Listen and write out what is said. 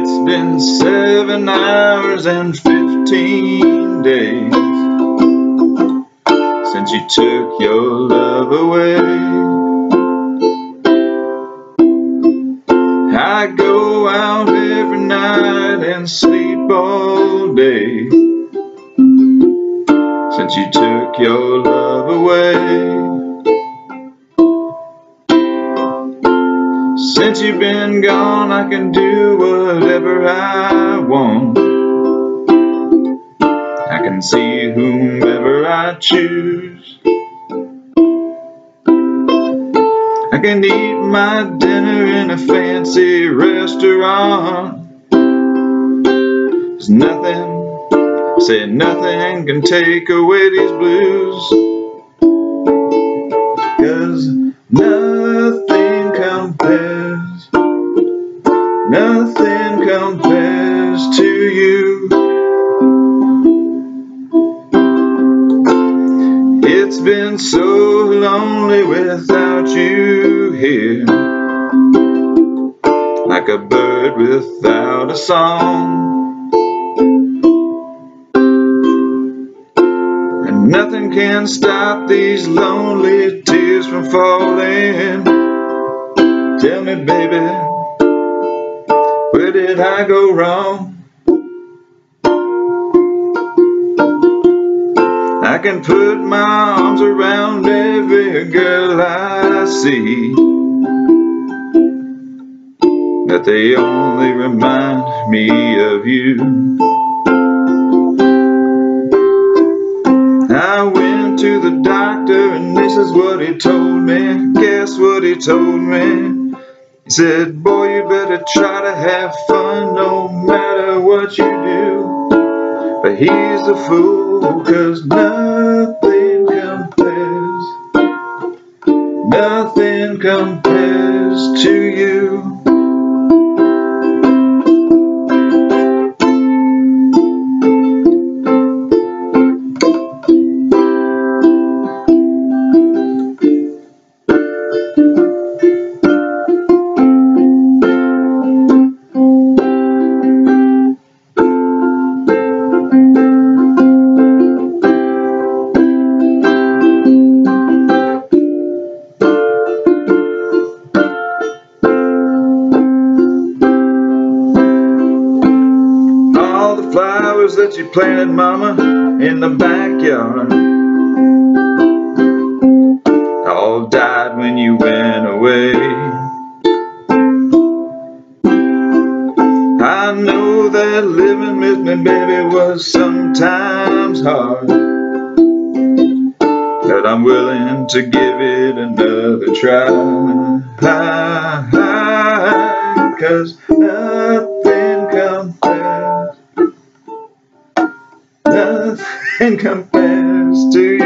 It's been 7 hours and 15 days since you took your love away. I go out every night and sleep all day since you took your love away. Since you've been gone, I can do whatever I want. I can see whomever I choose. I can eat my dinner in a fancy restaurant. There's nothing, say nothing can take away these blues. 'Cause nothing compares, nothing compares to you. It's been so lonely without you here, like a bird without a song. And nothing can stop these lonely tears from falling. Tell me, baby, where did I go wrong? I can put my arms around every girl I see, but they only remind me of you. I went to the doctor and this is what he told me. Guess what he told me? He said, boy, you better try to have fun no matter what you do. But he's a fool, 'cause nothing compares, nothing compares to you. Flowers that you planted, mama, in the backyard all died when you went away. I know that living with me, baby, was sometimes hard, but I'm willing to give it another try. 'Cause nothing compares, nothing compares to